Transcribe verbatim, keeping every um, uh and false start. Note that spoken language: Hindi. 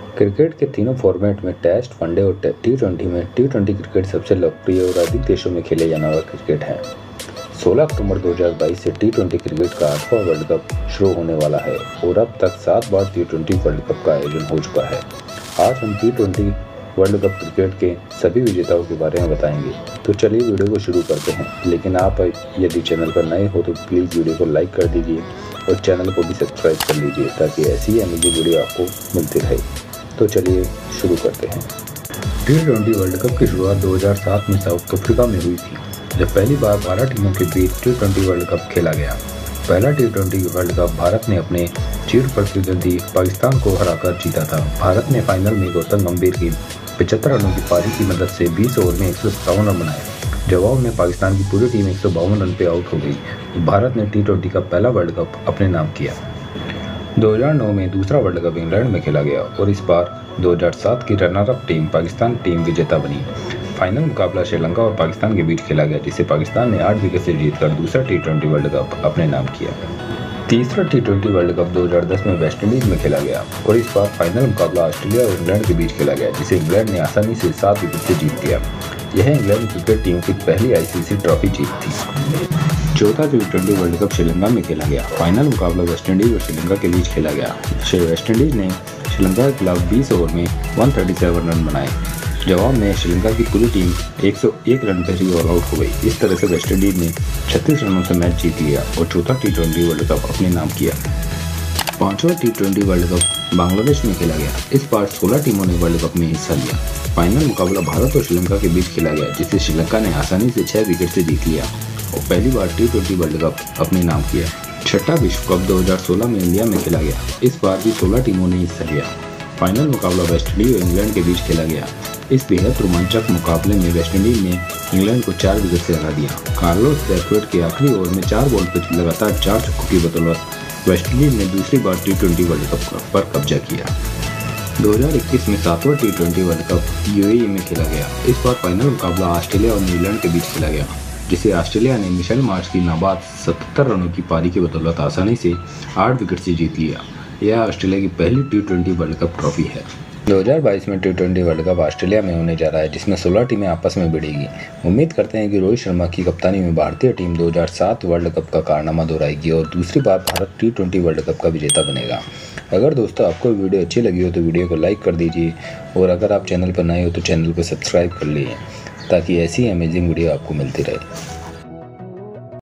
क्रिकेट के तीनों फॉर्मेट में टेस्ट, वनडे और टी ट्वेंटी में टी ट्वेंटी क्रिकेट सबसे लोकप्रिय और अधिक देशों में खेले जाने वाला क्रिकेट है। सोलह अक्टूबर दो हज़ार बाईस से टी ट्वेंटी क्रिकेट का आठवां वर्ल्ड कप शुरू होने वाला है और अब तक सात बार टी ट्वेंटी वर्ल्ड कप का आयोजन हो चुका है। आज हम T twenty world cup cricket के सभी विजेताओं के बारे में बताएंगे। तो चलिए वीडियो को शुरू करते हैं। लेकिन आप यदि चैनल पर नए हो तो प्लीज़ वीडियो को लाइक कर दीजिए और चैनल को भी सब्सक्राइब कर लीजिए ताकि ऐसी ही अमेजिंग वीडियो आपको मिलती रहे। तो चलिए शुरू करते हैं। टी ट्वेंटी वर्ल्ड कप की शुरुआत दो हज़ार सात में साउथ अफ्रीका में हुई थी, जब पहली बार बारह टीमों के बीच टी ट्वेंटी वर्ल्ड कप खेला गया। पहला T twenty world cup Bharat ने अपने चिर प्रतिद्वंदी पाकिस्तान को हराकर जीता था। भारत ने फाइनल में गौतम गंभीर की पचहत्तर रनों की पारी की मदद से बीस ओवर में एक सौ सत्तावन रन बनाए। जवाब में पाकिस्तान की पूरी टीम एक सौ बावन रन पे आउट हो गई। भारत ने टी ट्वेंटी का पहला वर्ल्ड कप अपने नाम किया। दो हज़ार नौ में दूसरा वर्ल्ड कप इंग्लैंड में खेला गया और इस बार दो हज़ार सात की runner up team Pakistan team विजेता बनी। फाइनल मुकाबला श्रीलंका और पाकिस्तान के बीच खेला गया, जिसे पाकिस्तान ने आठ विकेट से जीतकर दूसरा टी ट्वेंटी वर्ल्ड कप अपने नाम किया। तीसरा टी ट्वेंटी वर्ल्ड कप दो हज़ार दस में वेस्टइंडीज में खेला गया और इस बार फाइनल मुकाबला ऑस्ट्रेलिया और इंग्लैंड के बीच खेला गया, जिसे इंग्लैंड ने आसानी से सात विकेट से जीत लिया। यह इंग्लैंड क्रिकेट टीम की पहली आईसीसी ट्रॉफी जीत थी। चौथा T twenty world cup Sri Lanka में खेला गया। फाइनल मुकाबला वेस्टइंडीज और श्रीलंका के बीच खेला गया। वेस्टइंडीज ने श्रीलंका के खिलाफ बीस ओवर में एक सौ सैंतीस रन बनाए। जवाब में श्रीलंका की पूरी टीम एक सौ एक रन पर ही ऑल आउट हो गई। इस तरह से वेस्टइंडीज ने छत्तीस रनों से मैच जीत लिया और चौथा टी ट्वेंटी वर्ल्ड कप अपने नाम किया। पांचवा T twenty world cup Bangladesh में खेला गया। इस बार सोलह टीमों ने वर्ल्ड कप में हिस्सा लिया। फाइनल मुकाबला भारत और श्रीलंका के बीच खेला गया, जिसे श्रीलंका ने आसानी से छह विकेट से जीत लिया और पहली बार टी ट्वेंटी वर्ल्ड कप अपने नाम किया। छठा विश्व कप दो हज़ार सोलह में इंडिया में खेला गया। इस बार भी सोलह टीमों ने हिस्सा लिया। फाइनल मुकाबला वेस्टइंडीज और इंग्लैंड के बीच खेला गया। इस बेहद रोमांचक मुकाबले में वेस्टइंडीज ने इंग्लैंड को चार विकेट से हरा दिया। कार्लोस ब्रैथवेट के आखिरी ओवर में चार बॉल पर लगातार चार छक्कों की बदौलत वेस्टइंडीज ने दूसरी बार टी ट्वेंटी वर्ल्ड कप पर कब्जा किया। दो हज़ार इक्कीस में सातवां T twenty world cup UAE में खेला गया। इस बार फाइनल मुकाबला ऑस्ट्रेलिया और न्यूजीलैंड के बीच खेला गया, जिसे ऑस्ट्रेलिया ने मिशेल मार्श की नाबाद सतहत्तर रनों की पारी की बदौलत आसानी से आठ विकेट से जीत लिया। यह ऑस्ट्रेलिया की पहली T twenty world cup trophy है। दो हज़ार बाईस में T twenty world cup Australia में होने जा रहा है, जिसमें सोलह टीमें आपस में भिड़ेगी। उम्मीद करते हैं कि रोहित शर्मा की कप्तानी में भारतीय टीम दो हज़ार सात वर्ल्ड कप का कारनामा दोहराएगी और दूसरी बार Bharat T twenty world cup का विजेता बनेगा। अगर दोस्तों आपको वीडियो अच्छी लगी हो तो वीडियो को लाइक कर दीजिए और अगर आप चैनल पर नए हो तो चैनल को सब्सक्राइब कर लीजिए ताकि ऐसी अमेजिंग वीडियो आपको मिलती रहे।